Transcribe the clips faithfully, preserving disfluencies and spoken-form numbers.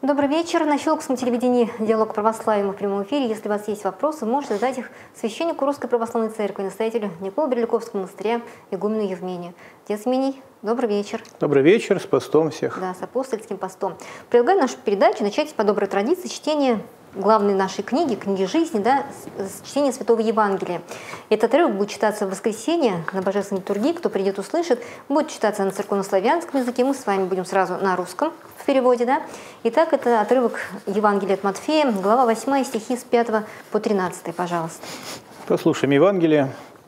Добрый вечер. На Щелковском телевидении «Диалог православия» в прямом эфире. Если у вас есть вопросы, можете задать их священнику Русской Православной Церкви, настоятелю Николо-Берликовского монастыря, игумену Евмению. Отец Евмений, добрый вечер. Добрый вечер, с постом всех. Да, с апостольским постом. Предлагаю нашу передачу начать по доброй традиции чтения главной нашей книги, книги жизни, да, с чтения Святого Евангелия. Этот отрывок будет читаться в воскресенье на Божественной литургии. Кто придет, услышит. Будет читаться на церковно-славянском языке. Мы с вами будем сразу на русском в переводе. Да? Итак, это отрывок Евангелия от Матфея, глава восьмая, стихи с пятого по тринадцатый, пожалуйста. Послушаем Евангелие.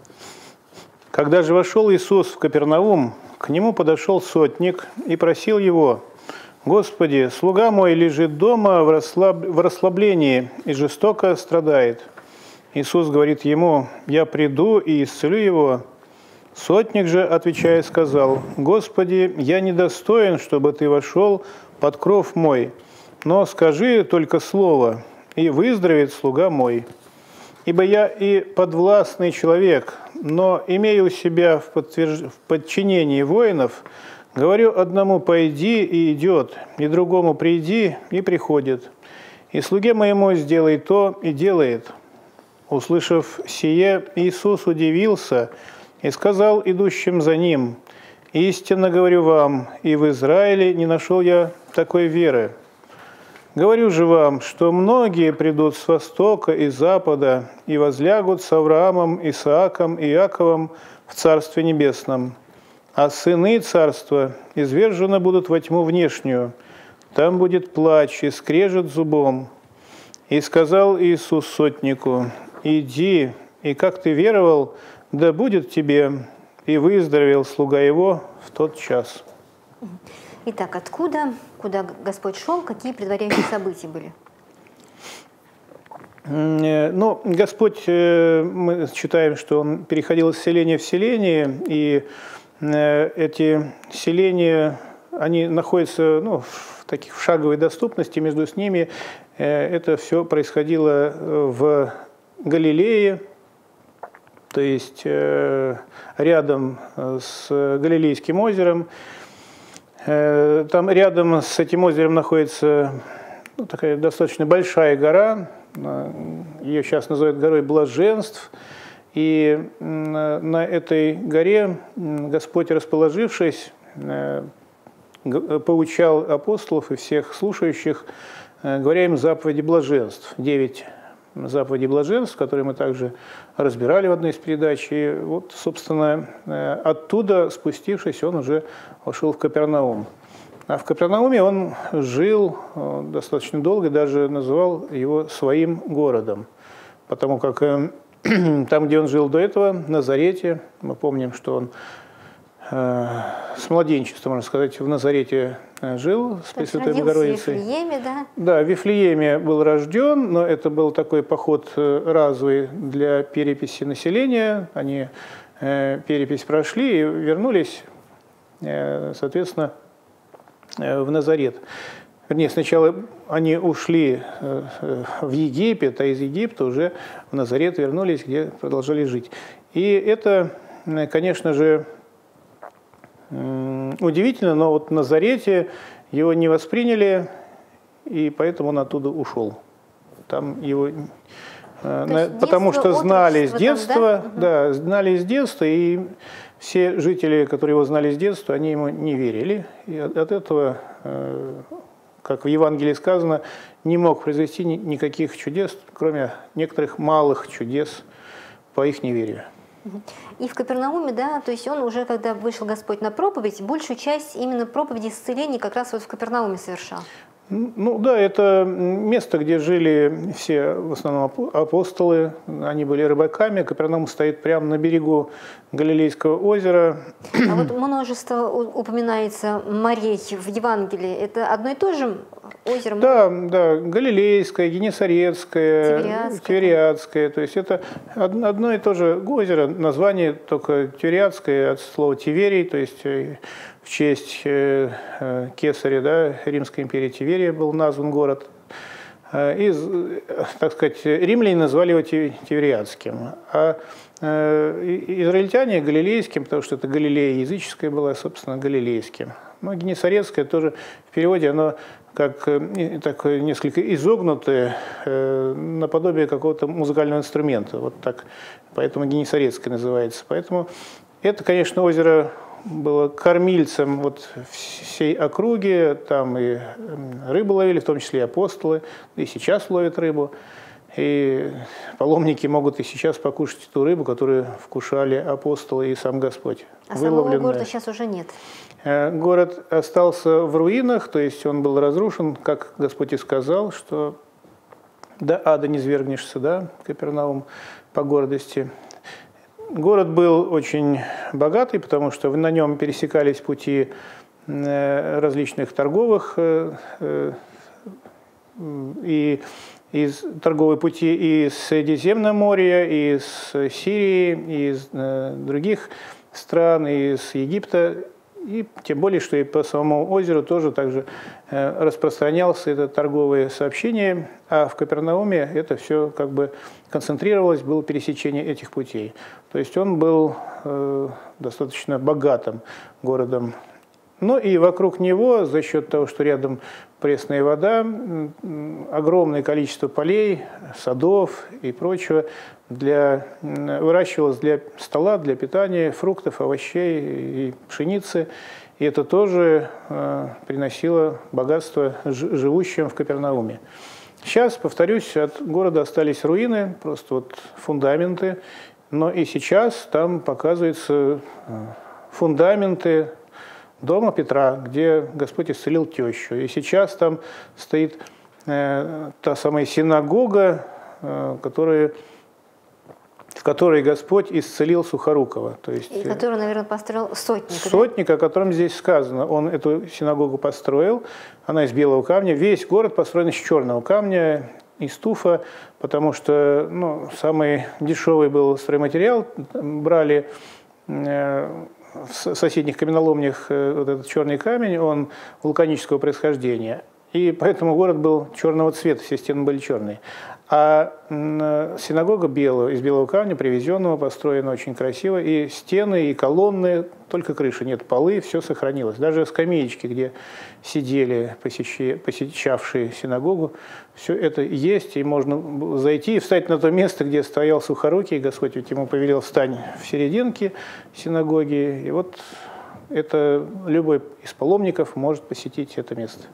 Когда же вошел Иисус в Капернаум, к нему подошел сотник и просил его: «Господи, слуга мой лежит дома в, расслаб... в расслаблении и жестоко страдает». Иисус говорит ему: «Я приду и исцелю его». Сотник же, отвечая, сказал: «Господи, я недостоин, чтобы ты вошел под кров мой, но скажи только слово, и выздоровеет слуга мой. Ибо я и подвластный человек, но имею себя в, подтверж... в подчинении воинов, говорю одному: пойди, и идет, и другому: приди, и приходит. И слуге моему: сделай то, и делает». Услышав сие, Иисус удивился и сказал идущим за ним: «Истинно говорю вам, и в Израиле не нашел я такой веры. Говорю же вам, что многие придут с востока и запада и возлягут с Авраамом, Исааком и Иаковом в Царстве Небесном. А сыны царства извержены будут во тьму внешнюю, там будет плач и скрежет зубом». И сказал Иисус сотнику: «Иди, и как ты веровал, да будет тебе». И выздоровел слуга его в тот час. Итак, откуда, куда Господь шел, какие предваряющие события были? Ну, Господь, мы читаем, что Он переходил из селения в селение, и эти селения, они находятся, ну, в таких в шаговой доступности, между с ними это все происходило в Галилее, то есть рядом с Галилейским озером. Там рядом с этим озером находится, ну, такая достаточно большая гора, ее сейчас называют горой Блаженств. И на этой горе Господь, расположившись, поучал апостолов и всех слушающих, говоря им заповеди блаженств. Девять заповедей блаженств, которые мы также разбирали в одной из передач. И вот, собственно, оттуда, спустившись, он уже вошел в Капернаум. А в Капернауме он жил достаточно долго, даже называл его своим городом, потому как там, где он жил до этого, в Назарете, мы помним, что он э, с младенчества, можно сказать, в Назарете жил с Пресвятой Богородицей. В Вифлееме, да? Да, в Вифлееме был рожден, но это был такой поход разовый для переписи населения. Они э, перепись прошли и вернулись, э, соответственно, э, в Назарет. Вернее, сначала они ушли в Египет, а из Египта уже в Назарет вернулись, где продолжали жить. И это, конечно же, удивительно, но вот в Назарете его не восприняли, и поэтому он оттуда ушел. Там его, потому что знали с детства, там, да? Да, знали с детства, и все жители, которые его знали с детства, они ему не верили. И от этого, как в Евангелии сказано, не мог произвести никаких чудес, кроме некоторых малых чудес по их неверию. И в Капернауме, да, то есть он уже, когда вышел Господь на проповедь, большую часть именно проповеди исцеления как раз вот в Капернауме совершал. Ну да, это место, где жили все в основном апостолы, они были рыбаками. Капернаум стоит прямо на берегу Галилейского озера. А вот множество упоминается морей в Евангелии. Это одно и то же озеро? Да, да, Галилейское, Генесарецкое, Тивериадское. Тивериадское. То есть это одно и то же озеро, название только Тивериадское от слова Тиверий, то есть в честь кесаря, да, Римской империи Тиверия был назван город. И, так сказать, римляне назвали его Тивериадским. А израильтяне галилейским, потому что это Галилея языческая была, собственно, галилейским. Но Генесарецкое тоже в переводе, оно как так, несколько изогнутые, наподобие какого-то музыкального инструмента. Вот так. Поэтому Генесарецкое называется. Поэтому это, конечно, озеро было кормильцем вот всей округи. Там и рыбу ловили, в том числе и апостолы. И сейчас ловят рыбу. И паломники могут и сейчас покушать эту рыбу, которую вкушали апостолы и сам Господь. А самого города сейчас уже нет? Город остался в руинах, то есть он был разрушен, как Господь и сказал, что до ада не свергнешься, да, Капернаум, по гордости. Город был очень богатый, потому что на нем пересекались пути различных торговых и из торговые пути из Средиземноморья, из Сирии, из других стран, из Египта. И тем более, что и по самому озеру тоже также распространялся это торговые сообщения, а в Капернауме это все как бы концентрировалось, было пересечение этих путей. То есть он был э, достаточно богатым городом. Ну и вокруг него, за счет того, что рядом пресная вода, огромное количество полей, садов и прочего для, выращивалось для стола, для питания, фруктов, овощей и пшеницы. И это тоже э, приносило богатство живущим в Капернауме. Сейчас, повторюсь, от города остались руины, просто вот фундаменты. Но и сейчас там показываются фундаменты дома Петра, где Господь исцелил тещу. И сейчас там стоит э, та самая синагога, э, которая, в которой Господь исцелил Сухорукова. То есть, и которую, наверное, построил Сотник. Сотник, да? О котором здесь сказано. Он эту синагогу построил, она из белого камня. Весь город построен из черного камня, из туфа, потому что ну, самый дешевый был стройматериал. Брали э, в соседних каменоломнях вот этот черный камень, он вулканического происхождения. И поэтому город был черного цвета, все стены были черные. А синагога белая, из белого камня, привезенного, построена очень красиво. И стены, и колонны, только крыши, нет, полы, все сохранилось. Даже скамеечки, где сидели посещи, посещавшие синагогу, все это есть. И можно зайти и встать на то место, где стоял Сухорукий. Господь ведь ему повелел: встань в серединке синагоги. И вот это любой из паломников может посетить это место.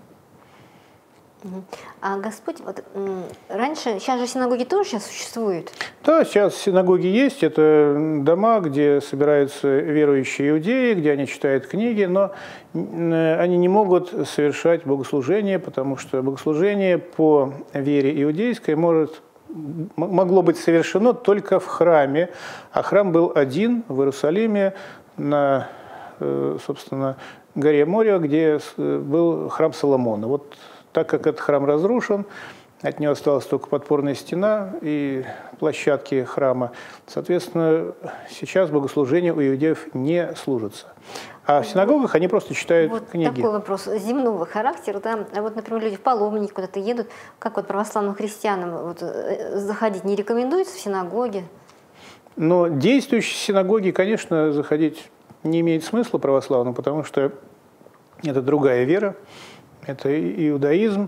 А Господь, вот, раньше, сейчас же синагоги тоже сейчас существуют? Да, сейчас синагоги есть, это дома, где собираются верующие иудеи, где они читают книги, но они не могут совершать богослужение, потому что богослужение по вере иудейской может, могло быть совершено только в храме, а храм был один в Иерусалиме на, собственно, горе Мориа, где был храм Соломона. Вот так как этот храм разрушен, от него осталась только подпорная стена и площадки храма, соответственно, сейчас богослужения у иудеев не служатся. А в синагогах они просто читают вот книги. Такой вопрос земного характера. Да? А вот, например, люди в паломники куда-то едут, как вот православным христианам вот, заходить не рекомендуется в синагоги? Но действующие синагоги, конечно, заходить не имеет смысла православным, потому что это другая вера. Это иудаизм,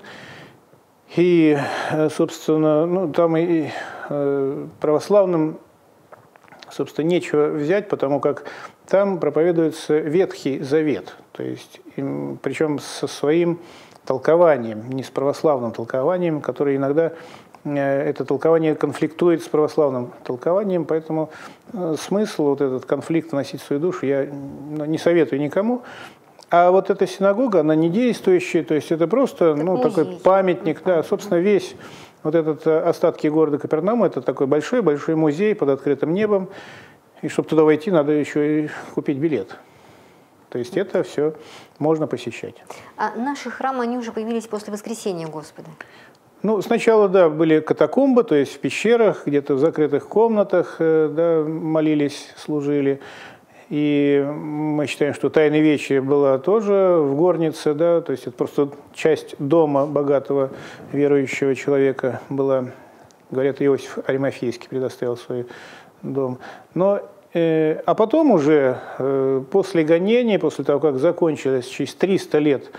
и, собственно, ну, там и православным, собственно, нечего взять, потому как там проповедуется Ветхий Завет, то есть, причем со своим толкованием, не с православным толкованием, которое иногда, это толкование конфликтует с православным толкованием, поэтому смысл вот этот конфликт вносить в свою душу я не советую никому. А вот эта синагога, она не действующая, то есть это просто ну, такой памятник, да, собственно, весь вот этот остатки города Капернаума, это такой большой-большой музей под открытым небом, и чтобы туда войти, надо еще и купить билет. То есть это все можно посещать. А наши храмы, они уже появились после воскресения Господа? Ну, сначала, да, были катакомбы, то есть в пещерах, где-то в закрытых комнатах, да, молились, служили. И мы считаем, что Тайная Вечеря была тоже в горнице, да, то есть это просто часть дома богатого верующего человека была. Говорят, Иосиф Аримафейский предоставил свой дом. Но, э, а потом уже, э, после гонений, после того, как закончилось через триста лет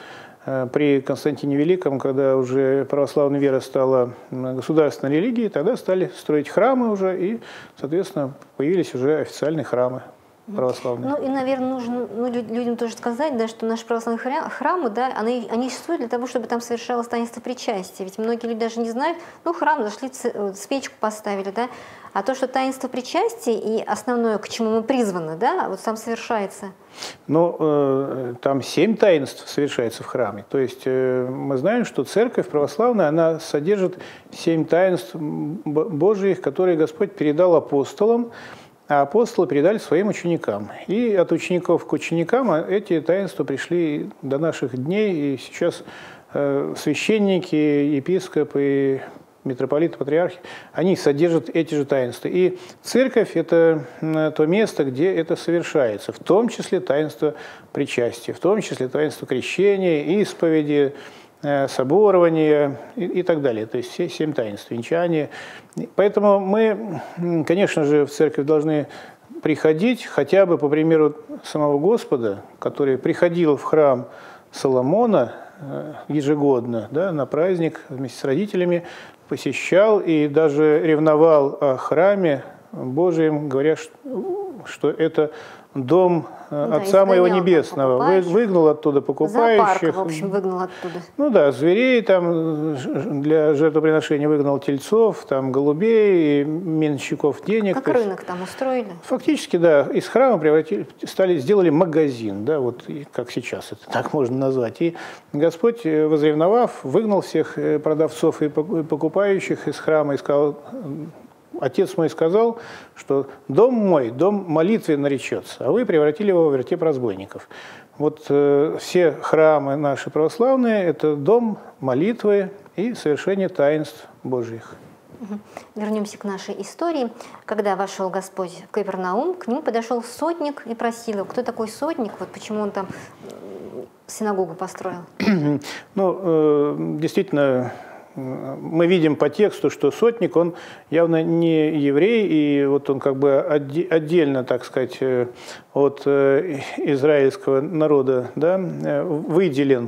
при Константине Великом, когда уже православная вера стала государственной религией, тогда стали строить храмы уже, и, соответственно, появились уже официальные храмы православные. Ну и, наверное, нужно ну, людям тоже сказать, да, что наши православные храмы, да, они, они существуют для того, чтобы там совершалось таинство причастия. Ведь многие люди даже не знают, ну, храм, зашли, свечку поставили, да, а то, что таинство причастия и основное, к чему мы призваны, да, вот там совершается. Ну, э, там семь таинств совершается в храме. То есть э, мы знаем, что церковь православная, она содержит семь таинств Божьих, которые Господь передал апостолам, а апостолы передали своим ученикам. И от учеников к ученикам эти таинства пришли до наших дней, и сейчас э, священники, епископы, митрополиты, патриархи, они содержат эти же таинства. И церковь – это то место, где это совершается, в том числе таинство причастия, в том числе таинство крещения, исповеди, соборования и, и так далее. То есть все семь таинств, венчания. Поэтому мы, конечно же, в церковь должны приходить, хотя бы по примеру самого Господа, который приходил в храм Соломона ежегодно, да, на праздник вместе с родителями, посещал и даже ревновал о храме Божьем, говоря, что это дом да, Отца Моего Небесного. Вы, выгнал оттуда покупающих. Зоопарк, в общем, выгнал оттуда. Ну да, зверей там для жертвоприношения выгнал, тельцов, там голубей, и менщиков денег. Как рынок там устроили? Фактически, да, из храма превратили, стали, сделали магазин, да, вот как сейчас это так можно назвать. И Господь, возревновав, выгнал всех продавцов и покупающих из храма и сказал: Отец мой сказал, что дом мой, дом молитвы наречется, а вы превратили его в вертеп разбойников. Вот э, все храмы наши православные – это дом молитвы и совершения таинств Божьих. Угу. Вернемся к нашей истории. Когда вошел Господь в Капернаум, к нему подошел сотник и просил его: кто такой сотник, вот почему он там синагогу построил? Ну, э, действительно, мы видим по тексту, что сотник, он явно не еврей, и вот он как бы отдельно, так сказать, от израильского народа, да, выделен.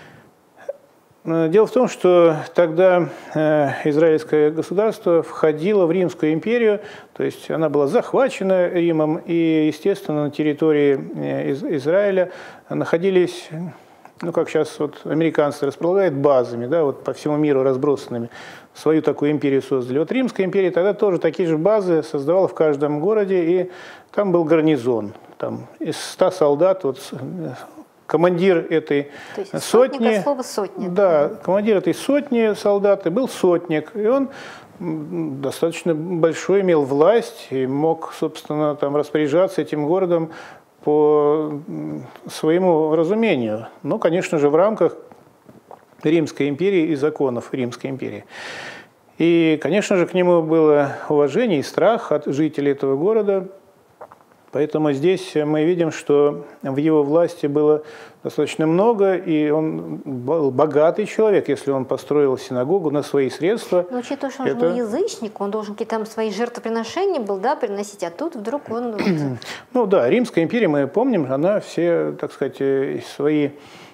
Дело в том, что тогда израильское государство входило в Римскую империю, то есть она была захвачена Римом, и, естественно, на территории Израиля находились... Ну, как сейчас вот американцы располагают базами, да, вот по всему миру разбросанными, свою такую империю создали. Вот Римская империя тогда тоже такие же базы создавала в каждом городе, и там был гарнизон. Там из ста солдат, вот командир этой То есть сотни... Сотник, слово сотня. Да, командир этой сотни солдат был сотник, и он достаточно большой имел власть и мог, собственно, там распоряжаться этим городом по своему разумению, но, конечно же, в рамках Римской империи и законов Римской империи. И, конечно же, к нему было уважение и страх от жителей этого города. Поэтому здесь мы видим, что в его власти было достаточно много, и он был богатый человек, если он построил синагогу на свои средства. Но учитывая, что он это... был язычник, он должен какие-то там свои жертвоприношения был, да, приносить, а тут вдруг он... Ну да, Римская империя, мы помним, она все, так сказать, свои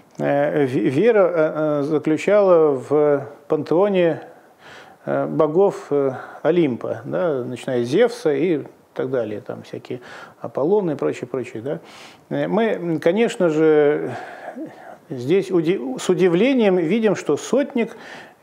веры заключала в пантеоне богов Олимпа, да, начиная с Зевса и так далее, там всякие Аполлоны и прочее, прочее. Да. Мы, конечно же, здесь с удивлением видим, что сотник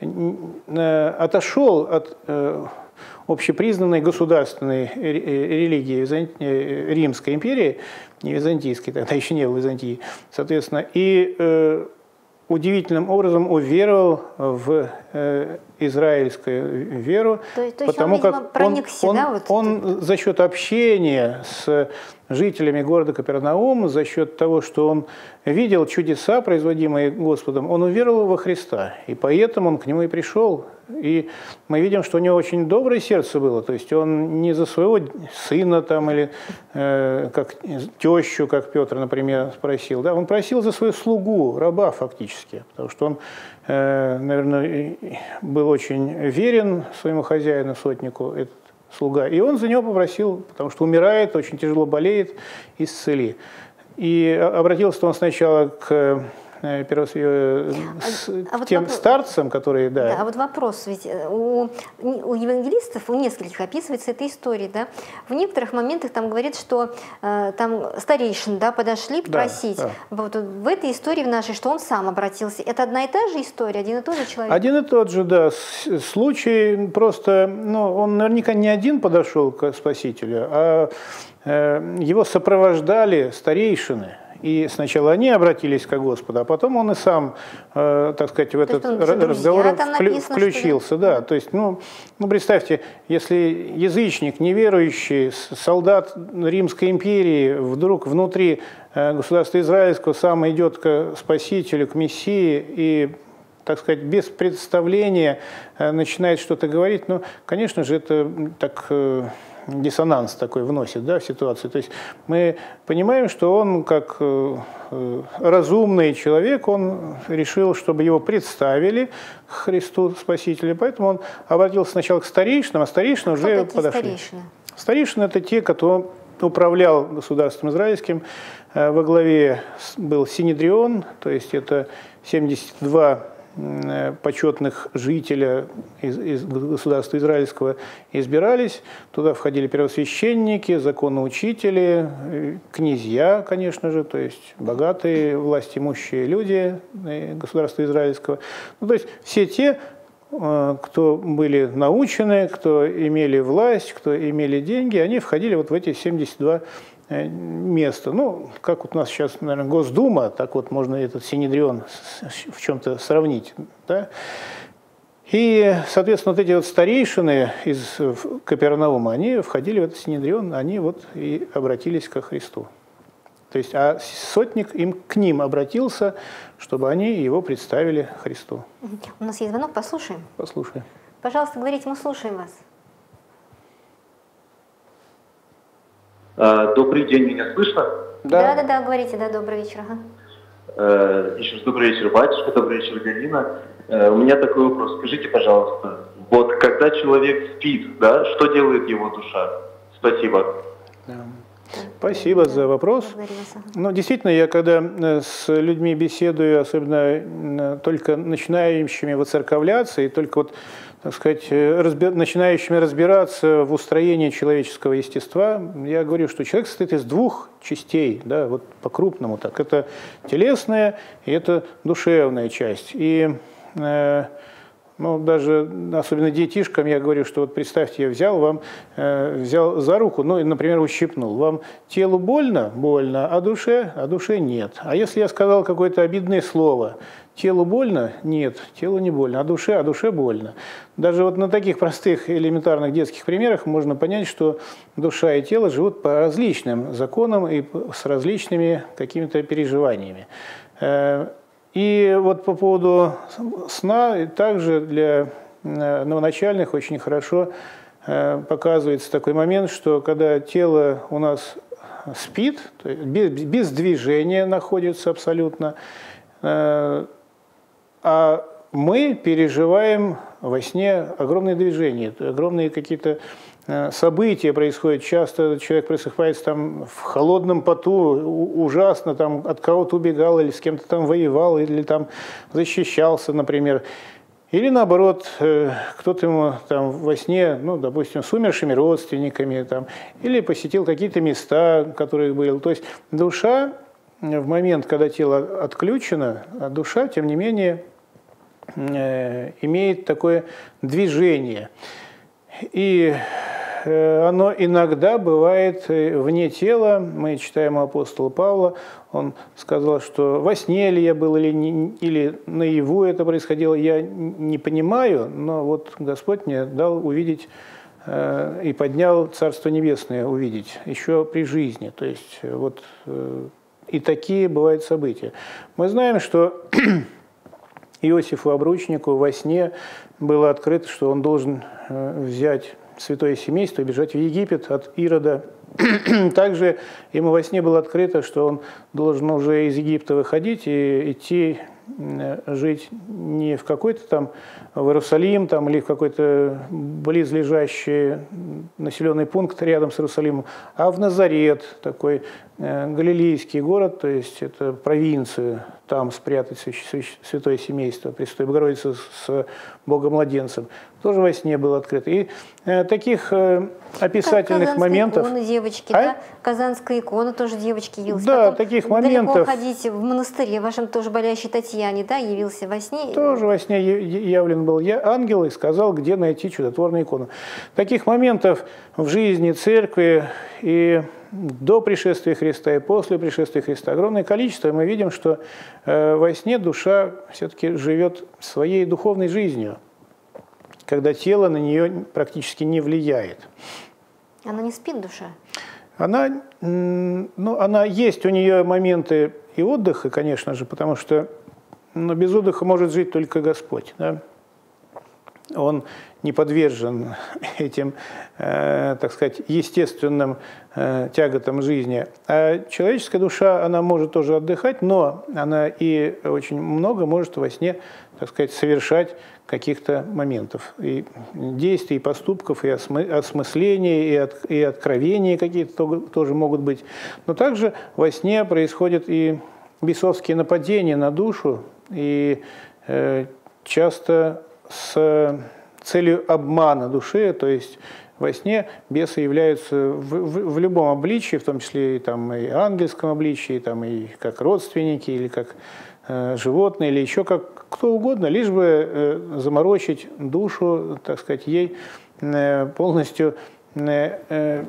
отошел от общепризнанной государственной религии Римской империи, не византийской, тогда еще не было Византии, соответственно, и удивительным образом уверовал в э, израильскую веру, то, то потому он, видимо, как проникся, он, да, он, вот он за счет общения с жителями города Капернаум, за счет того, что он видел чудеса, производимые Господом, он уверовал во Христа, и поэтому он к нему и пришел. И мы видим, что у него очень доброе сердце было, то есть он не за своего сына там, или э, как тещу, как Петр, например, спросил, да, он просил за свою слугу, раба фактически, потому что он, э, наверное, был очень верен своему хозяину, сотнику, этот слуга, и он за него попросил, потому что умирает, очень тяжело болеет, исцели. И обратился он сначала к с а вот тем вопрос, старцем, который, да. Да, а вот вопрос, ведь у, у евангелистов, у нескольких описывается эта история, да, в некоторых моментах там говорит, что э, там старейшины, да, подошли просить, да, да. Вот в этой истории в нашей, что он сам обратился, это одна и та же история, один и тот же человек? Один и тот же, да, случай, просто, ну, он наверняка не один подошел к Спасителю, а э, его сопровождали старейшины. И сначала они обратились к Господу, а потом он и сам, э, так сказать, в этот разговор вклю, включился. Да? Да. То есть, ну, ну, представьте, если язычник, неверующий, солдат Римской империи вдруг внутри э, государства израильского сам идет к Спасителю, к Мессии и, так сказать, без представления э, начинает что-то говорить, ну, конечно же, это так... Э, диссонанс такой вносит, да, в ситуацию. То есть мы понимаем, что он, как э, разумный человек, он решил, чтобы его представили Христу Спасителю, поэтому он обратился сначала к старейшинам, а старейшины Кто уже такие подошли. Старейшины? Старейшины – это те, кто управлял государством израильским. Во главе был Синедрион, то есть это семьдесят два почетных жителя из, из государства израильского избирались. Туда входили первосвященники, законоучители, князья, конечно же, то есть богатые, властимущие люди государства израильского. Ну, то есть все те, кто были научены, кто имели власть, кто имели деньги, они входили вот в эти семьдесят два место. Ну, как вот у нас сейчас, наверное, Госдума, так вот можно этот Синедрион в чем-то сравнить. Да? И, соответственно, вот эти вот старейшины из Капернаума, они входили в этот Синедрион, они вот и обратились ко Христу. То есть, а сотник им к ним обратился, чтобы они его представили Христу. У нас есть звонок, послушаем. Послушаем. Пожалуйста, говорите, мы слушаем вас. Добрый день, меня слышно? Да, да, да, говорите, да, добрый вечер. Ага. Еще раз добрый вечер, батюшка, добрый вечер, Галина. У меня такой вопрос, скажите, пожалуйста, вот когда человек спит, да, что делает его душа? Спасибо. Спасибо за вопрос. Ну, действительно, я когда с людьми беседую, особенно только начинающими воцерковляться, и только вот, так сказать, разби... начинающими разбираться в устроении человеческого естества, я говорю, что человек состоит из двух частей, да, вот по-крупному так. Это телесная и это душевная часть. И э, ну, даже, особенно детишкам, я говорю, что вот представьте, я взял вам, э, взял за руку, ну, и, например, ущипнул. Вам телу больно? Больно, а душе? А душе нет. А если я сказал какое-то обидное слово, телу больно? Нет, телу не больно, а душе? А душе больно. Даже вот на таких простых элементарных детских примерах можно понять, что душа и тело живут по различным законам и с различными какими-то переживаниями. И вот по поводу сна, также для новоначальных очень хорошо показывается такой момент, что когда тело у нас спит, то есть без, без движения находится абсолютно, а мы переживаем во сне огромные движения, огромные какие-то события происходят. Часто человек просыпается там в холодном поту, ужасно, там от кого-то убегал, или с кем-то там воевал, или там защищался, например. Или наоборот, кто-то ему там во сне, ну, допустим, с умершими родственниками, там, или посетил какие-то места, которые были. То есть душа в момент, когда тело отключено, а душа, тем не менее, имеет такое движение. И оно иногда бывает вне тела. Мы читаем у апостола Павла, он сказал, что во сне ли я был или, не, или наяву это происходило, я не понимаю, но вот Господь мне дал увидеть э, и поднял Царство Небесное увидеть еще при жизни. То есть вот э, и такие бывают события. Мы знаем, что Иосифу Обручнику во сне было открыто, что он должен э, взять святое семейство и бежать в Египет от Ирода. Также ему во сне было открыто, что он должен уже из Египта выходить и идти жить не в какой-то там в Иерусалим там, или в какой-то близлежащий населенный пункт рядом с Иерусалимом, а в Назарет, такой э, галилейский город, то есть это провинцию. там спрятать святое семейство Пресвятой Богородицы с Богомладенцем, тоже во сне был открыт. И э, таких э, описательных как моментов... Иконы, девочки, а? да? Казанская икона тоже девочки явилась. Да, Потом таких далеко моментов... ходить в монастыре, вашем тоже болящей Татьяне, да, явился во сне. Тоже во сне явлен был я ангел и сказал, где найти чудотворную икону. Таких моментов в жизни церкви и до пришествия Христа, и после пришествия Христа огромное количество. И мы видим, что э, во сне душа все-таки живет своей духовной жизнью, когда тело на нее практически не влияет. Она не спит, душа? Она, ну, она есть у нее моменты и отдыха, конечно же, потому что ну, без отдыха может жить только Господь. Да? Он не подвержен этим, э, так сказать, естественным э, тяготам жизни. А человеческая душа, она может тоже отдыхать, но она и очень много может во сне, так сказать, совершать каких-то моментов. И действий, и поступков, и осмысления, и, от, и откровения какие-то тоже могут быть. Но также во сне происходят и бесовские нападения на душу, и э, часто с целью обмана души, то есть во сне бесы являются в, в, в любом обличии, в том числе и, там, и ангельском обличии, там, и как родственники, или как э, животные, или еще как кто угодно, лишь бы э, заморочить душу, так сказать, ей э, полностью э, э,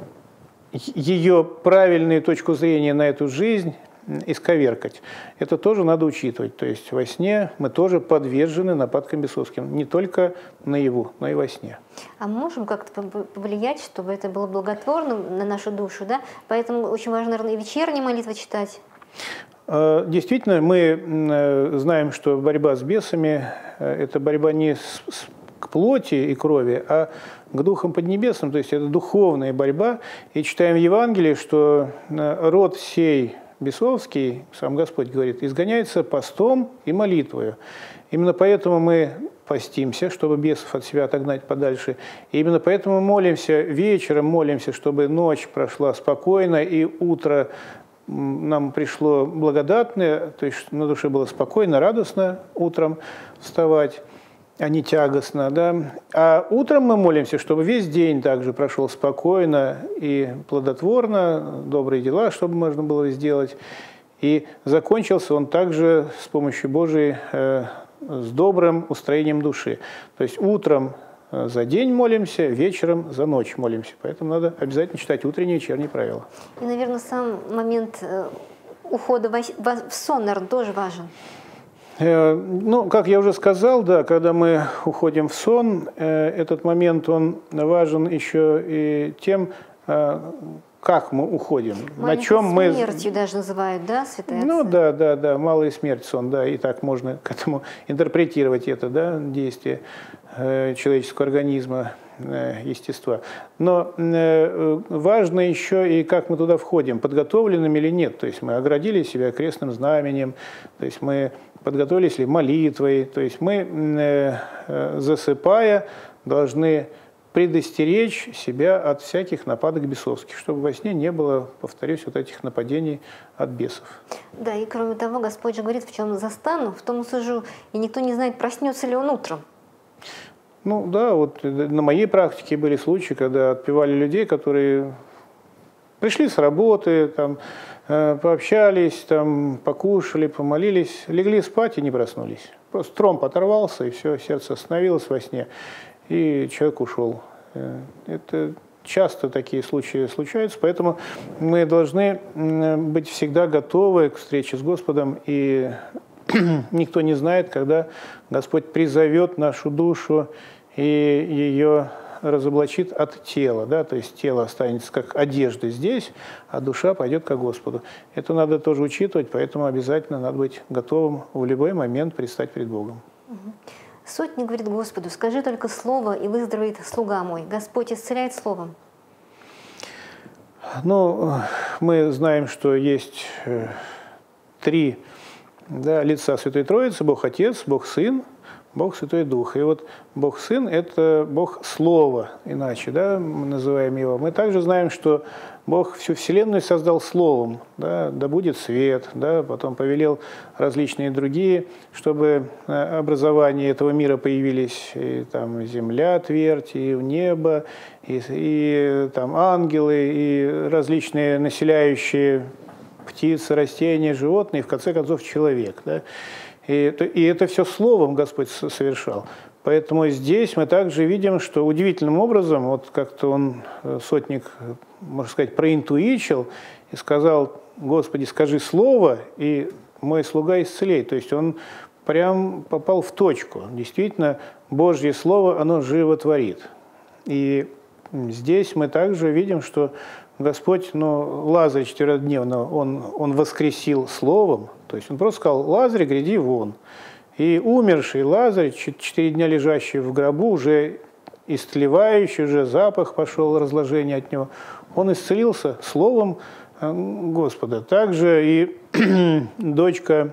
ее правильную точку зрения на эту жизнь исковеркать. Это тоже надо учитывать. То есть во сне мы тоже подвержены нападкам бесовским. Не только наяву, но и во сне. А мы можем как-то повлиять, чтобы это было благотворным на нашу душу, да? Поэтому очень важно, наверное, и вечерние молитвы читать. Действительно, мы знаем, что борьба с бесами – это борьба не с, с, к плоти и крови, а к духам поднебесным, то есть это духовная борьба. И читаем в Евангелии, что род сей бесовский, сам Господь говорит, изгоняется постом и молитвою. Именно поэтому мы постимся, чтобы бесов от себя отогнать подальше. И именно поэтому молимся, вечером молимся, чтобы ночь прошла спокойно и утро нам пришло благодатное, то есть на душе было спокойно, радостно утром вставать, а не тягостно. Да? А утром мы молимся, чтобы весь день также прошел спокойно и плодотворно, добрые дела, чтобы можно было сделать. И закончился он также с помощью Божией э, с добрым устроением души. То есть утром за день молимся, вечером за ночь молимся. Поэтому надо обязательно читать утренние и вечерние правила. И, наверное, сам момент ухода в сон, наверное, тоже важен. Ну, как я уже сказал, да, когда мы уходим в сон, этот момент, он важен еще и тем, как мы уходим. Маленькой на чем мы... смертью даже называют, да, святые отцы? Ну, да, да, да, малая смерть, сон, да, и так можно к этому интерпретировать это, да, действие э, человеческого организма, э, естества. Но э, важно еще и как мы туда входим, подготовленными или нет. То есть мы оградили себя крестным знаменем, то есть мы подготовились ли молитвой, то есть мы, э, э, засыпая, должны предостеречь себя от всяких нападок бесовских, чтобы во сне не было, повторюсь, вот этих нападений от бесов. Да, и кроме того, Господь же говорит, в чем застану, в том усужу, и никто не знает, проснется ли он утром. Ну да, вот на моей практике были случаи, когда отпевали людей, которые пришли с работы, там, пообщались, там, покушали, помолились, легли спать и не проснулись. Просто тромб оторвался, и все, сердце остановилось во сне. И человек ушел. Это часто такие случаи случаются, поэтому мы должны быть всегда готовы к встрече с Господом, и никто не знает, когда Господь призовет нашу душу и ее разоблачит от тела, да, то есть тело останется как одежда здесь, а душа пойдет ко Господу. Это надо тоже учитывать, поэтому обязательно надо быть готовым в любой момент предстать перед Богом. Сотник говорит Господу: скажи только слово, и выздоровеет слуга мой. Господь исцеляет словом. Ну, мы знаем, что есть три, да, лица Святой Троицы: Бог Отец, Бог Сын, Бог Святой Дух. И вот Бог Сын – это Бог Слова, иначе, да, мы называем Его. Мы также знаем, что Бог всю Вселенную создал Словом, да, да будет свет, да, потом повелел различные другие, чтобы образование этого мира появились, и там земля, твердь, и небо, и, и там ангелы, и различные населяющие птицы, растения, животные, и в конце концов человек. Да. И, это, и это все Словом Господь совершал. Поэтому здесь мы также видим, что удивительным образом, вот как-то он, сотник, можно сказать, проинтуичил и сказал: Господи, скажи слово, и мой слуга исцелей. То есть он прям попал в точку. Действительно, Божье Слово, оно животворит. И здесь мы также видим, что Господь, ну, Лазаря четырехдневно, он, он воскресил Словом. То есть он просто сказал: Лазарь, гряди вон. И умерший Лазарь, четыре дня лежащий в гробу, уже истлевающий, уже запах пошел, разложение от него, он исцелился словом Господа. Также и дочка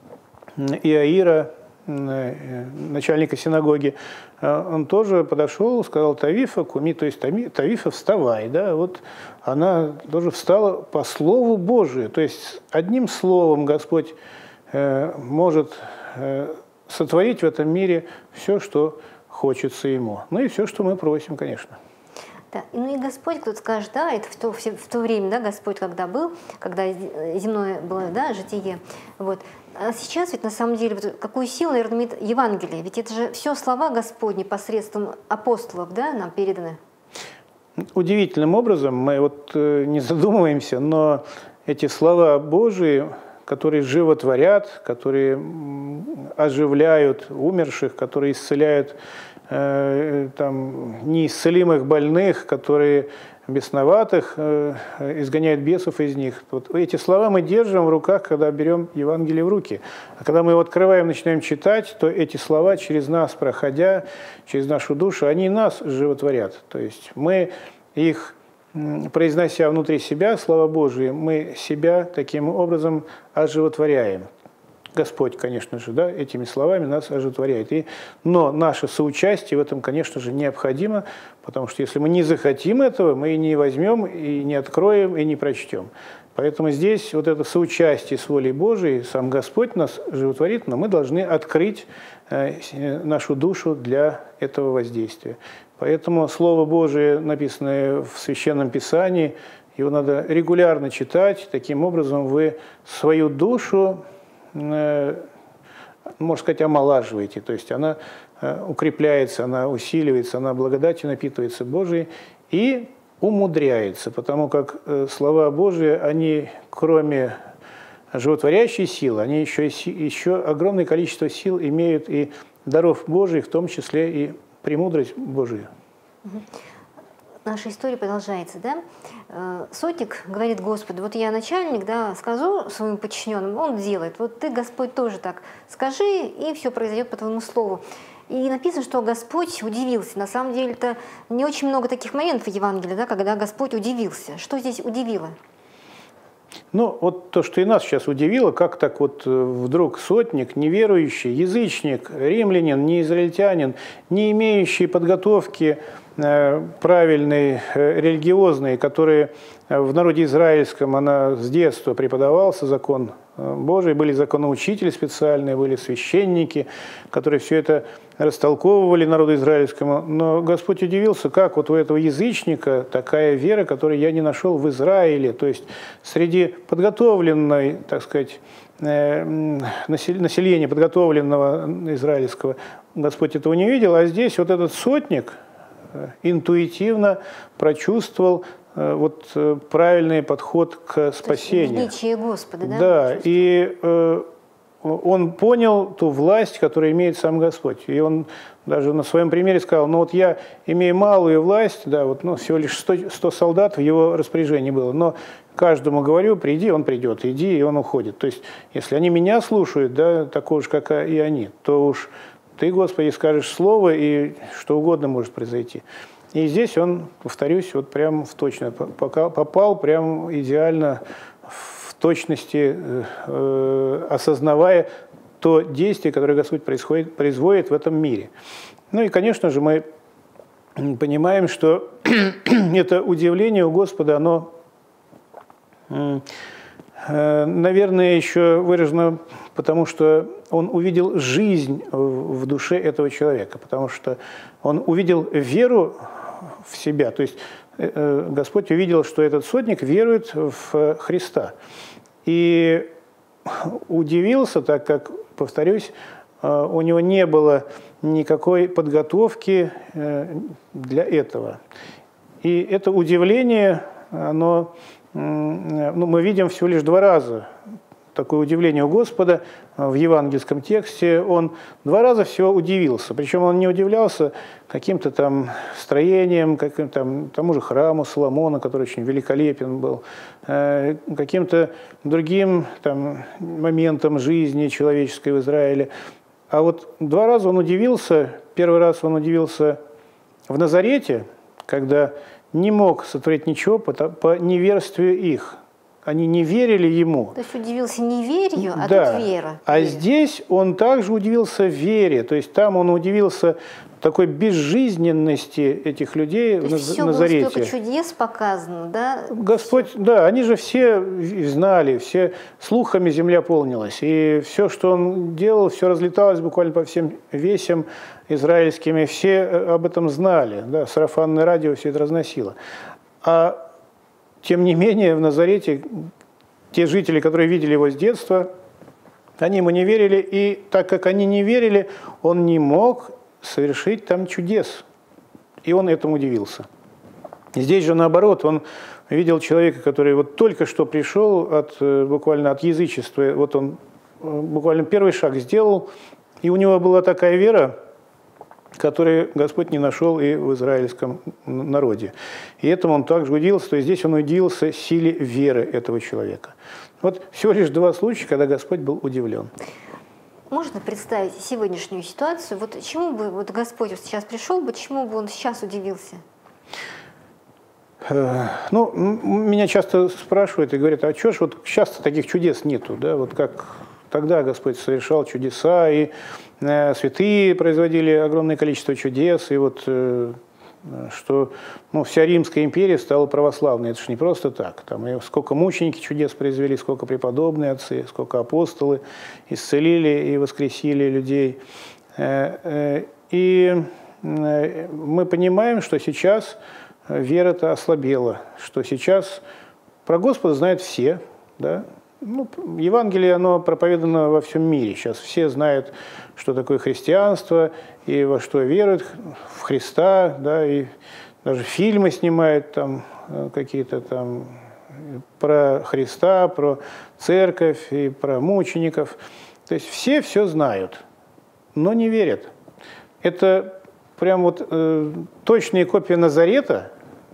Иаира, начальника синагоги, он тоже подошел, сказал: Тавифа, куми, то есть Тавифа, вставай. Да? Вот она тоже встала по Слову Божию. То есть одним словом Господь может сотворить в этом мире все, что хочется Ему. Ну и все, что мы просим, конечно. Да. Ну и Господь, кто-то скажет, да, это в то, в то время, да, Господь когда был, когда земное было, да, житие. Вот. А сейчас ведь на самом деле, вот, какую силу, наверное, имеет Евангелие? Ведь это же все слова Господни посредством апостолов, да, нам переданы. Удивительным образом, мы вот э, не задумываемся, но эти слова Божии, которые животворят, которые оживляют умерших, которые исцеляют э, там, неисцелимых больных, которые бесноватых, э, изгоняют бесов из них. Вот эти слова мы держим в руках, когда берем Евангелие в руки. А когда мы его открываем, начинаем читать, то эти слова, через нас проходя, через нашу душу, они нас животворят. То есть мы их, произнося внутри себя слова Божии, мы себя таким образом оживотворяем. Господь, конечно же, да, этими словами нас оживотворяет. И, но наше соучастие в этом, конечно же, необходимо, потому что если мы не захотим этого, мы и не возьмем, и не откроем, и не прочтем. Поэтому здесь вот это соучастие с волей Божией, сам Господь нас животворит, но мы должны открыть нашу душу для этого воздействия. Поэтому Слово Божие, написанное в Священном Писании, его надо регулярно читать. Таким образом вы свою душу, можно сказать, омолаживаете. То есть она укрепляется, она усиливается, она благодатью напитывается Божией и умудряется. Потому как слова Божии, они кроме животворящей силы, они еще, еще огромное количество сил имеют и даров Божьих, в том числе и премудрость Божию. Наша история продолжается, да? Сотник говорит Господу: вот я начальник, да, скажу своим подчиненным, он делает. Вот ты, Господь, тоже так скажи, и все произойдет по твоему слову. И написано, что Господь удивился. На самом деле, это не очень много таких моментов в Евангелии, да, когда Господь удивился. Что здесь удивило? Ну, вот то, что и нас сейчас удивило, как так вот вдруг сотник, неверующий, язычник, римлянин, не израильтянин, не имеющий подготовки э, правильной, э, религиозной, которые в народе израильском, она с детства преподавался, закон Божий, были законоучители специальные, были священники, которые все это растолковывали народу израильскому. Но Господь удивился, как вот у этого язычника такая вера, которую я не нашел в Израиле. То есть среди подготовленной, так сказать, населения, подготовленного израильского, Господь этого не видел. А здесь вот этот сотник интуитивно прочувствовал вот правильный подход к спасению. Величие Господа, да? Да, и э, он понял ту власть, которую имеет сам Господь. И он даже на своем примере сказал: ну вот я имею малую власть, да, вот, ну, всего лишь сто, сто солдат в его распоряжении было, но каждому говорю: приди, он придет, иди, и он уходит. То есть, если они меня слушают, да, такого же, как и они, то уж ты, Господи, скажешь слово, и что угодно может произойти. И здесь он, повторюсь, вот прям в точно попал, прям идеально в точности, э, осознавая то действие, которое Господь происходит, производит в этом мире. Ну и, конечно же, мы понимаем, что это удивление у Господа, оно, наверное, еще выражено, потому что он увидел жизнь в душе этого человека, потому что он увидел веру в себя, то есть Господь увидел, что этот сотник верует в Христа. И удивился, так как, повторюсь, у него не было никакой подготовки для этого. И это удивление, оно, ну, мы видим всего лишь два раза. Такое удивление у Господа в евангельском тексте. Он два раза всего удивился. Причем он не удивлялся каким-то там строением, каким-то там, тому же храму Соломона, который очень великолепен был, каким-то другим там моментом жизни человеческой в Израиле. А вот два раза он удивился. Первый раз он удивился в Назарете, когда не мог сотворить ничего по, по неверствию их. Они не верили ему. То есть удивился неверию, а да. тут вера. А здесь он также удивился вере. То есть там он удивился такой безжизненности этих людей в Назарете. Было столько чудес показано, да? Господь, да, они же все знали, все слухами земля полнилась. И все, что он делал, все разлеталось буквально по всем весям израильскими. Все об этом знали. Да, сарафанное радио все это разносило. А тем не менее, в Назарете те жители, которые видели его с детства, они ему не верили, и так как они не верили, он не мог совершить там чудес. И он этому удивился. Здесь же наоборот, он видел человека, который вот только что пришел от, буквально от язычества, вот он буквально первый шаг сделал, и у него была такая вера, который Господь не нашел и в израильском народе. И этому он также удивился, то есть здесь он удивился силе веры этого человека. Вот всего лишь два случая, когда Господь был удивлен. Можно представить сегодняшнюю ситуацию? Вот чему бы вот Господь сейчас пришел бы, чему бы он сейчас удивился? Ну, меня часто спрашивают и говорят, а что ж вот сейчас таких чудес нету, да, вот как тогда Господь совершал чудеса, и э, святые производили огромное количество чудес, и вот э, что ну, вся Римская империя стала православной. Это же не просто так. Там и сколько мученики чудес произвели, сколько преподобные отцы, сколько апостолы исцелили и воскресили людей. Э, э, и э, мы понимаем, что сейчас вера-то ослабела, что сейчас про Господа знают все, да. Ну, Евангелие, оно проповедано во всем мире. Сейчас все знают, что такое христианство и во что веруют, в Христа, да, и даже фильмы снимают там какие-то там про Христа, про церковь и про мучеников. То есть все все знают, но не верят. Это прям вот э, точная копия Назарета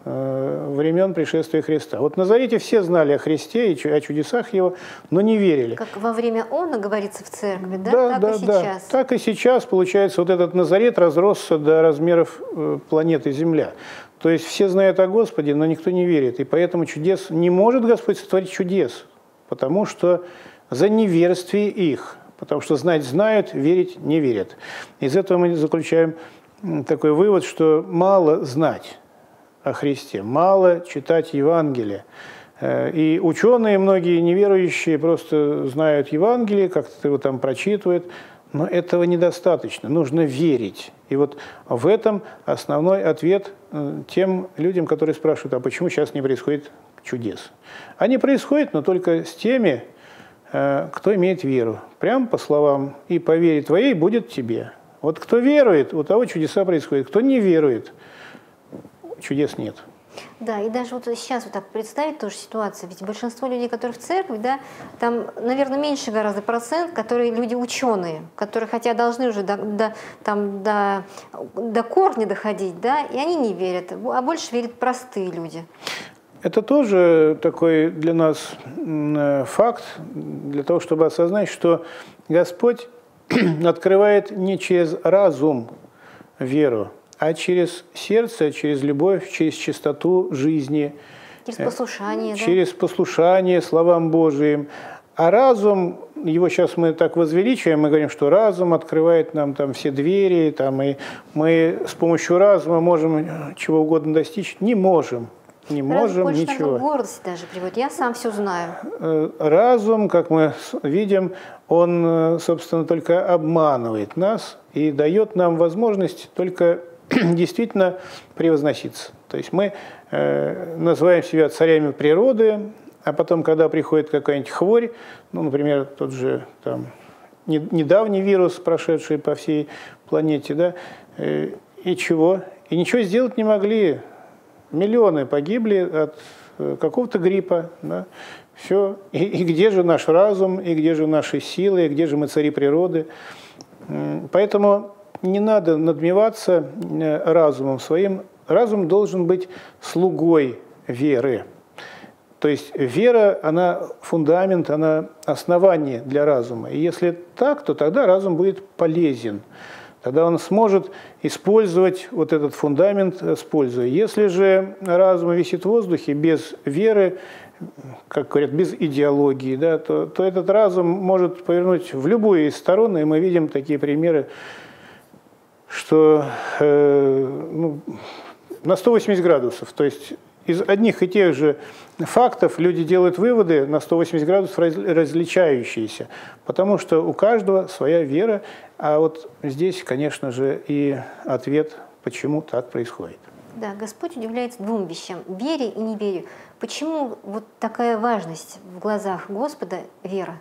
времен пришествия Христа. Вот в Назарете все знали о Христе и о чудесах Его, но не верили. Как во время Она говорится в церкви, да? Да, так да, и сейчас. Да. Так и сейчас, получается, вот этот Назарет разросся до размеров планеты Земля. То есть все знают о Господе, но никто не верит. И поэтому чудес не может Господь сотворить чудес, потому что за неверствие их. Потому что знать знают, верить не верят. Из этого мы заключаем такой вывод, что мало знать о Христе, мало читать Евангелие. И ученые, многие неверующие, просто знают Евангелие, как-то его там прочитывают, но этого недостаточно, нужно верить. И вот в этом основной ответ тем людям, которые спрашивают, а почему сейчас не происходит чудес? Они происходят, но только с теми, кто имеет веру. Прямо по словам, и по вере твоей будет тебе. Вот кто верует, у того чудеса происходят. Кто не верует, чудес нет. Да, и даже вот сейчас вот так представить тоже ситуацию, ведь большинство людей, которые в церкви, да, там, наверное, меньше гораздо процент, которые люди ученые, которые хотя должны уже до, до, там, до, до корня доходить, да, и они не верят, а больше верят простые люди. Это тоже такой для нас факт, для того, чтобы осознать, что Господь открывает не через разум веру, а через сердце, через любовь, через чистоту жизни. Через послушание. Через да? послушание словам Божиим. А разум его сейчас мы так возвеличиваем, мы говорим, что разум открывает нам там все двери, там, и мы с помощью разума можем чего угодно достичь. Не можем. Не можем больше, ничего. Наверное, гордость даже приводит. Я сам все знаю. Разум, как мы видим, он, собственно, только обманывает нас и дает нам возможность только действительно превозноситься. То есть мы э, называем себя царями природы, а потом, когда приходит какая-нибудь хворь, ну, например, тот же там, недавний вирус, прошедший по всей планете, да, э, и чего? И ничего сделать не могли. Миллионы погибли от э, какого-то гриппа. Да, все. И, и где же наш разум, и где же наши силы, и где же мы цари природы? Поэтому не надо надмеваться разумом своим. Разум должен быть слугой веры. То есть вера, она фундамент, она основание для разума. И если так, то тогда разум будет полезен. Тогда он сможет использовать вот этот фундамент с пользой. Если же разум висит в воздухе без веры, как говорят, без идеологии, да, то, то этот разум может повернуть в любую из сторон, и мы видим такие примеры, что э, ну, на сто восемьдесят градусов, то есть из одних и тех же фактов люди делают выводы на сто восемьдесят градусов различающиеся, потому что у каждого своя вера, а вот здесь, конечно же, и ответ, почему так происходит. Да, Господь удивляется двум вещам – вере и неверию. Почему вот такая важность в глазах Господа вера?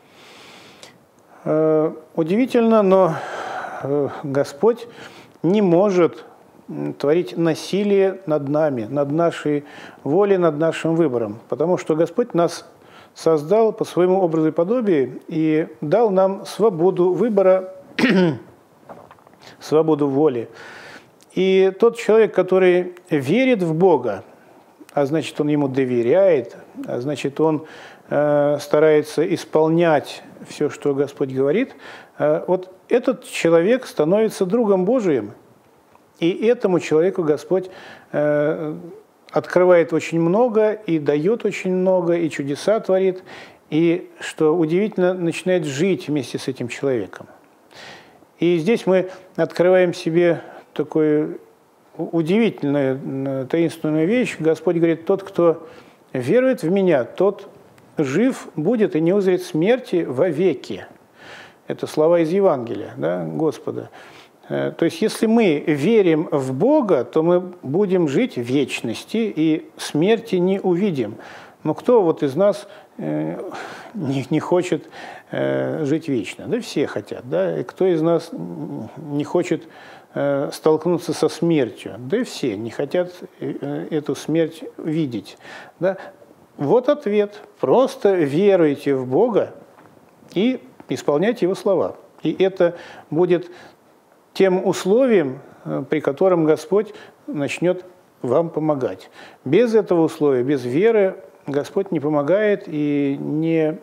Э, удивительно, но э, Господь не может творить насилие над нами, над нашей волей, над нашим выбором. Потому что Господь нас создал по своему образу и подобию и дал нам свободу выбора, свободу воли. И тот человек, который верит в Бога, а значит, он ему доверяет, а значит, он э, старается исполнять все, что Господь говорит, э, вот этот человек становится другом Божиим. И этому человеку Господь э, открывает очень много и дает очень много, и чудеса творит, и, что удивительно, начинает жить вместе с этим человеком. И здесь мы открываем себе такую удивительную, таинственную вещь. Господь говорит, тот, кто верует в Меня, тот жив будет и не узрит смерти вовеки. Это слова из Евангелия, да, Господа. То есть, если мы верим в Бога, то мы будем жить в вечности и смерти не увидим. Но кто вот из нас э, не, не хочет э, жить вечно? Да все хотят. Да? И кто из нас не хочет э, столкнуться со смертью? Да и все не хотят э, эту смерть видеть. Да? Вот ответ. Просто веруйте в Бога и исполняйте Его слова. И это будет тем условием, при котором Господь начнет вам помогать. Без этого условия, без веры Господь не помогает и не,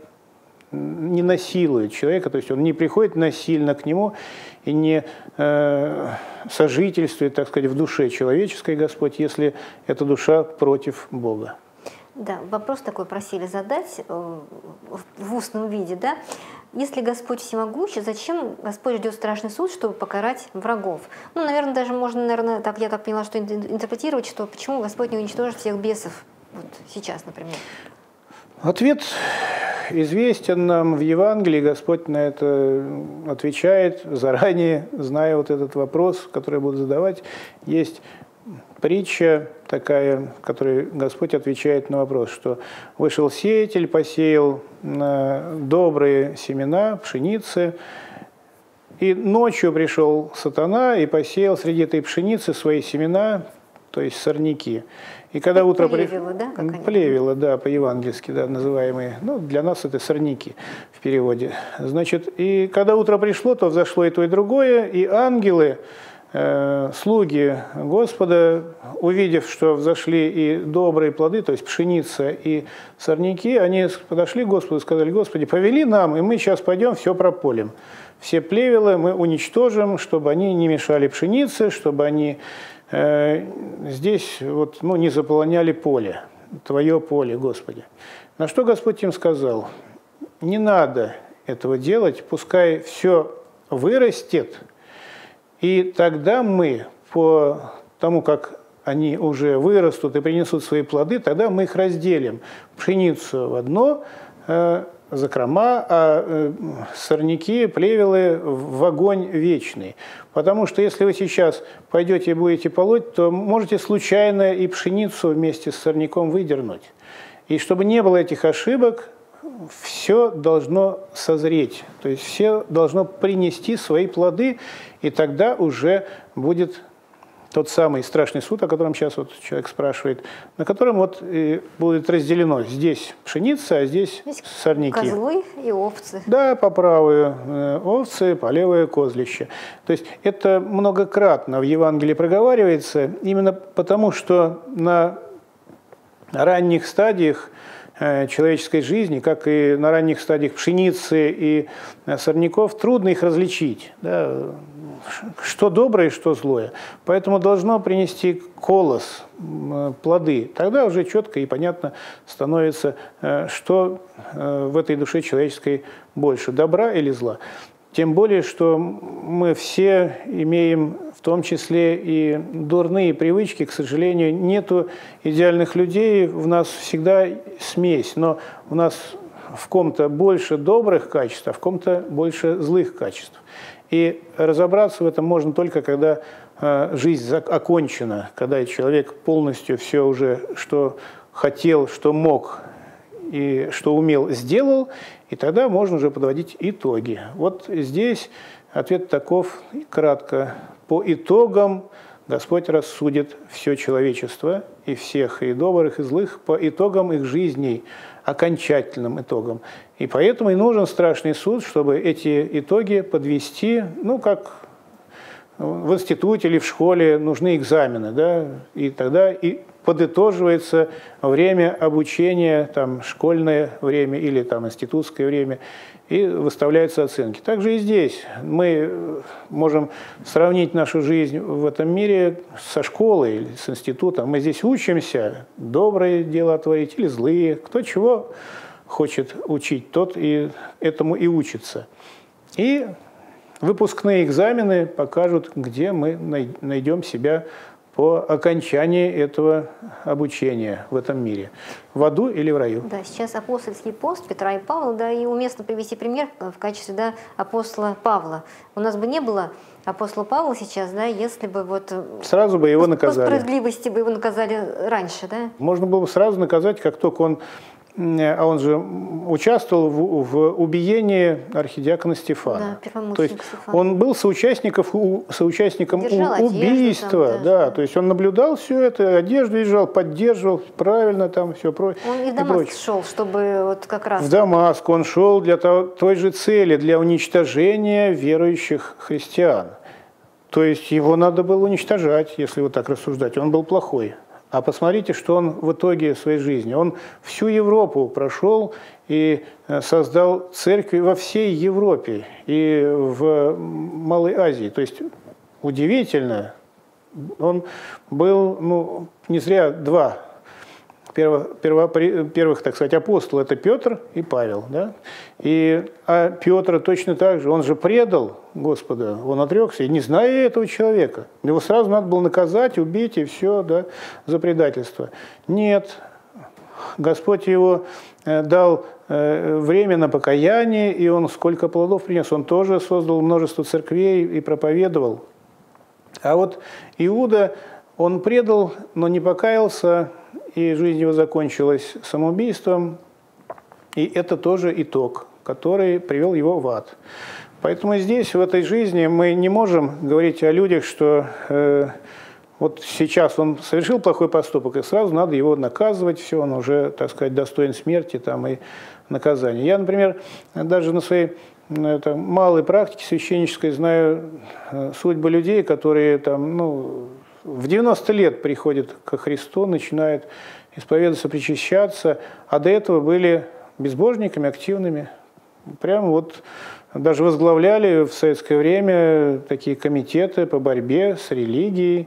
не насилует человека, то есть Он не приходит насильно к нему и не э, сожительствует, так сказать, в душе человеческой Господь, если эта душа против Бога. Да, вопрос такой просили задать э, в устном виде, да? Если Господь всемогущий, зачем Господь ждет страшный суд, чтобы покарать врагов? Ну, наверное, даже можно, наверное, так я так поняла, что интерпретировать, что почему Господь не уничтожит всех бесов вот сейчас, например. Ответ известен нам в Евангелии. Господь на это отвечает заранее, зная вот этот вопрос, который я буду задавать. Есть притча такая, в которой Господь отвечает на вопрос, что вышел сеятель, посеял добрые семена пшеницы, и ночью пришел сатана и посеял среди этой пшеницы свои семена, то есть сорняки. И когда утро плевело, при... да, плевело, да, по-евангельски, да, называемые, ну, для нас это сорняки в переводе. Значит, и когда утро пришло, то взошло и то, и другое, и ангелы, слуги Господа, увидев, что взошли и добрые плоды, то есть пшеница и сорняки, они подошли к Господу и сказали: Господи, повели нам, и мы сейчас пойдем все прополим. Все плевелы мы уничтожим, чтобы они не мешали пшенице, чтобы они э, здесь вот, ну, не заполоняли поле, Твое поле, Господи. На что Господь им сказал: не надо этого делать, пускай все вырастет, и тогда мы, по тому, как они уже вырастут и принесут свои плоды, тогда мы их разделим. Пшеницу в одно, э, закрома, а э, сорняки, плевелы в огонь вечный. Потому что если вы сейчас пойдете и будете полоть, то можете случайно и пшеницу вместе с сорняком выдернуть. И чтобы не было этих ошибок, все должно созреть, то есть все должно принести свои плоды, и тогда уже будет тот самый страшный суд, о котором сейчас вот человек спрашивает, на котором вот и будет разделено здесь пшеница, а здесь, здесь сорняки. Козлы и овцы. Да, по правую овцы, по левое козлище. То есть это многократно в Евангелии проговаривается, именно потому, что на ранних стадиях человеческой жизни, как и на ранних стадиях пшеницы и сорняков, трудно их различить, да, что доброе, что злое. Поэтому должно принести колос, плоды. Тогда уже четко и понятно становится, что в этой душе человеческой больше, добра или зла. Тем более, что мы все имеем в том числе и дурные привычки. К сожалению, нету идеальных людей, в нас всегда смесь, но у нас в ком-то больше добрых качеств, а в ком-то больше злых качеств. И разобраться в этом можно только, когда э, жизнь окончена, когда человек полностью все уже, что хотел, что мог и что умел, сделал, и тогда можно уже подводить итоги. Вот здесь ответ таков, кратко. По итогам Господь рассудит все человечество, и всех, и добрых, и злых, по итогам их жизней, окончательным итогам. И поэтому и нужен страшный суд, чтобы эти итоги подвести, ну, как в институте или в школе нужны экзамены, да, и тогда и подытоживается время обучения, там, школьное время или там, институтское время, и выставляются оценки. Также и здесь мы можем сравнить нашу жизнь в этом мире со школой или с институтом. Мы здесь учимся добрые дела творить или злые. Кто чего хочет учить, тот и этому и учится. И выпускные экзамены покажут, где мы найдем себя по окончании этого обучения в этом мире. В аду или в раю. Да, сейчас апостольский пост Петра и Павла, да, и уместно привести пример в качестве, да, апостола Павла. У нас бы не было апостола Павла сейчас, да, если бы вот... Сразу бы его по, наказали. По справедливости бы его наказали раньше, да? Можно было бы сразу наказать, как только он... А он же участвовал в, в убиении архидиакона Стефана. Да, то есть Стефан. Он был соучастником, соучастником Держал убийства. Одежду, там, да, да. То есть он наблюдал все это, одежду держал, поддерживал, правильно там все прочее. Он и в Дамаск шел, чтобы вот как раз... В Дамаск он шел для того, той же цели, для уничтожения верующих христиан. То есть его надо было уничтожать, если вот так рассуждать. Он был плохой. А посмотрите, что он в итоге своей жизни. Он всю Европу прошел и создал церкви во всей Европе и в Малой Азии. То есть удивительно, он был, ну, не зря два первых, первых, так сказать, апостола, это Петр и Павел. Да? И, а Петр точно так же, он же предал Господа, он отрекся, и не зная этого человека. Его сразу надо было наказать, убить, и все, да, за предательство. Нет, Господь его дал время на покаяние, и он сколько плодов принес. Он тоже создал множество церквей и проповедовал. А вот Иуда, он предал, но не покаялся, и жизнь его закончилась самоубийством. И это тоже итог, который привел его в ад. Поэтому здесь, в этой жизни, мы не можем говорить о людях, что э, вот сейчас он совершил плохой поступок, и сразу надо его наказывать, все, он уже, так сказать, достоин смерти там, и наказания. Я, например, даже на своей это, малой практике священнической знаю э, судьбы людей, которые там, ну, в девяносто лет приходят ко Христу, начинают исповедоваться, причащаться, а до этого были безбожниками, активными. Прямо вот даже возглавляли в советское время такие комитеты по борьбе с религией,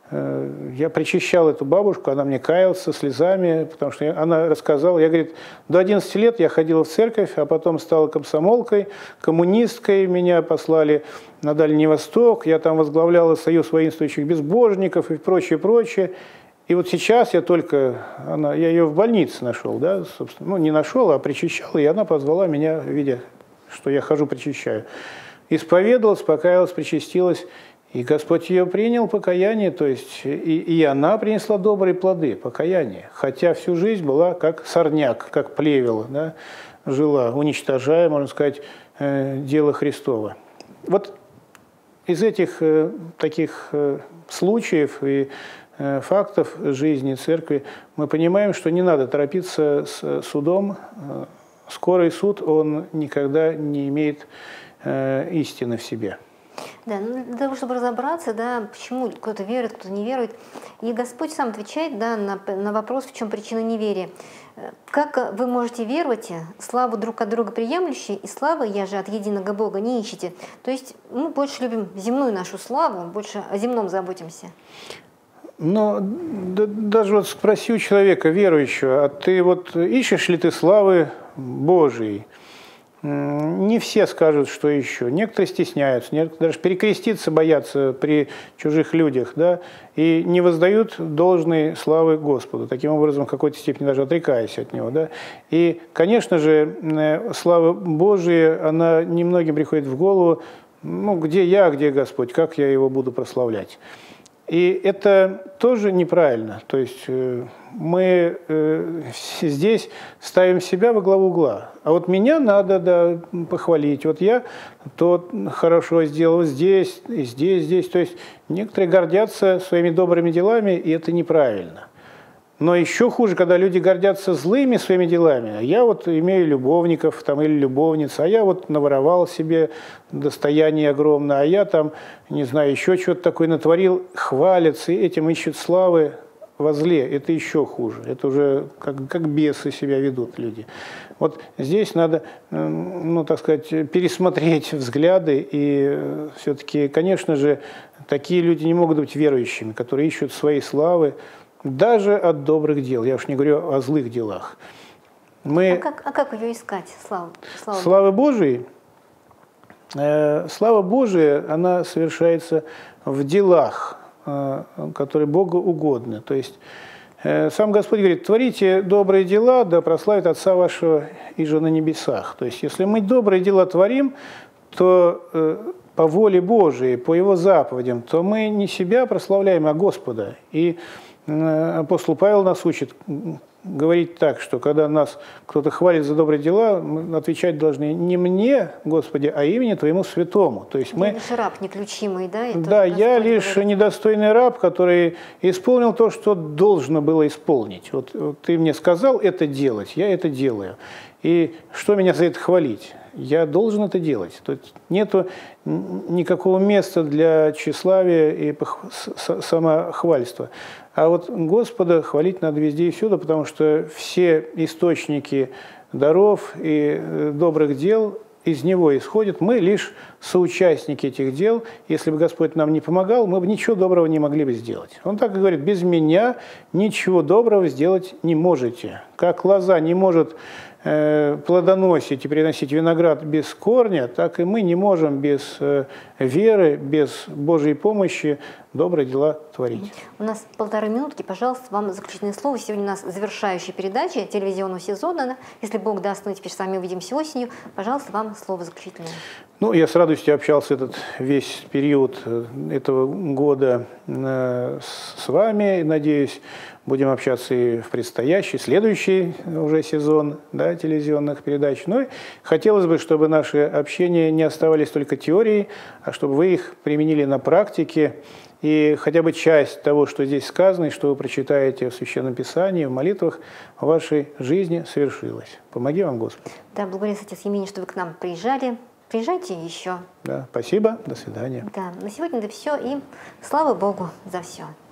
Я причащал эту бабушку, она мне каялась со слезами, потому что она рассказала, я, говорит, до одиннадцати лет я ходила в церковь, а потом стала комсомолкой, коммунисткой, меня послали на Дальний Восток, я там возглавляла союз воинствующих безбожников и прочее, прочее. И вот сейчас я только, она, я ее в больнице нашел, да, собственно, ну не нашел, а причащал, и она позвала меня, видя, что я хожу, причащаю. Исповедовалась, покаялась, причастилась. И Господь ее принял покаяние, то есть и, и она принесла добрые плоды, покаяние. Хотя всю жизнь была как сорняк, как плевела, да, жила, уничтожая, можно сказать, э, дело Христово. Вот из этих э, таких э, случаев и э, фактов жизни церкви мы понимаем, что не надо торопиться с судом. Скорый суд, он никогда не имеет э, истины в себе. Да, ну, для того, чтобы разобраться, да, почему кто-то верует, кто-то не верует. И Господь сам отвечает, да, на, на вопрос, в чем причина неверия. Как вы можете веровать, славу друг от друга приемлющие, и славы я же от единого Бога не ищете. То есть мы больше любим земную нашу славу, больше о земном заботимся. Но да, даже вот спроси у человека верующего, а ты вот ищешь ли ты славы Божией? Не все скажут, что еще. Некоторые стесняются, некоторые даже перекреститься боятся при чужих людях, да, и не воздают должной славы Господу, таким образом в какой-то степени даже отрекаясь от Него. Да. И, конечно же, слава Божия, она немногим приходит в голову, ну, где я, где Господь, как я Его буду прославлять. И это тоже неправильно. То есть мы здесь ставим себя во главу угла. А вот меня надо, да, похвалить. Вот я то хорошо сделал здесь, и здесь, здесь. То есть некоторые гордятся своими добрыми делами, и это неправильно. Но еще хуже, когда люди гордятся злыми своими делами. Я вот имею любовников там, или любовниц, а я вот наворовал себе достояние огромное, а я там, не знаю, еще что-то такое натворил, хвалятся, и этим ищут славы во зле. Это еще хуже. Это уже как, как бесы себя ведут люди. Вот здесь надо, ну, так сказать, пересмотреть взгляды, и все-таки, конечно же, такие люди не могут быть верующими, которые ищут своей славы, даже от добрых дел. Я уж не говорю о злых делах. Мы... А, как, а как ее искать, славу? Слава, слава Божией? Э, слава Божия, она совершается в делах, э, которые Богу угодны. То есть э, сам Господь говорит, творите добрые дела, да прославит Отца вашего иже на небесах. То есть если мы добрые дела творим, то э, по воле Божией, по Его заповедям, то мы не себя прославляем, а Господа. И апостол Павел нас учит говорить так, что когда нас кто-то хвалит за добрые дела, мы отвечать должны не мне, Господи, а имени Твоему святому. То есть мы... Я лишь раб неключимый, да? И да, я лишь говорит... недостойный раб, который исполнил то, что должно было исполнить. Вот, вот ты мне сказал это делать, я это делаю. И что меня за это хвалить? Я должен это делать. Тут нету никакого места для тщеславия и самохвальства. А вот Господа хвалить надо везде и всюду, потому что все источники даров и добрых дел из Него исходят. Мы лишь соучастники этих дел. Если бы Господь нам не помогал, мы бы ничего доброго не могли бы сделать. Он так и говорит, без меня ничего доброго сделать не можете. Как лоза не может плодоносить и приносить виноград без корня, так и мы не можем без веры, без Божьей помощи добрые дела творить. У нас полторы минутки, пожалуйста, вам заключительное слово. Сегодня у нас завершающая передача телевизионного сезона. Если Бог даст, мы теперь с вами увидимся осенью. Пожалуйста, вам слово заключительное. Ну, я с радостью общался этот весь период этого года с вами. Надеюсь, будем общаться и в предстоящий, следующий уже сезон, да, телевизионных передач. Ну и хотелось бы, чтобы наши общения не оставались только теорией, а чтобы вы их применили на практике. И хотя бы часть того, что здесь сказано, и что вы прочитаете в Священном Писании, в молитвах, в вашей жизни совершилось. Помоги вам, Господь. Да, благодарю, Отец Емельян, что вы к нам приезжали. Приезжайте еще. Да, спасибо, до свидания. Да, на сегодня это все, и слава Богу за все.